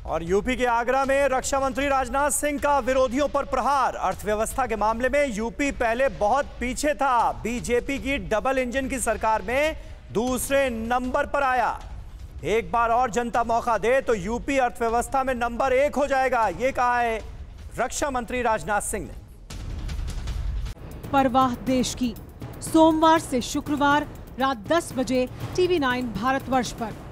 और यूपी के आगरा में रक्षा मंत्री राजनाथ सिंह का विरोधियों पर प्रहार। अर्थव्यवस्था के मामले में यूपी पहले बहुत पीछे था। बीजेपी की डबल इंजन की सरकार में दूसरे नंबर पर आया। एक बार और जनता मौका दे तो यूपी अर्थव्यवस्था में नंबर 1 हो जाएगा, ये कहा है रक्षा मंत्री राजनाथ सिंह ने। परवाह देश की, सोमवार से शुक्रवार रात 10 बजे TV9 भारतवर्ष पर।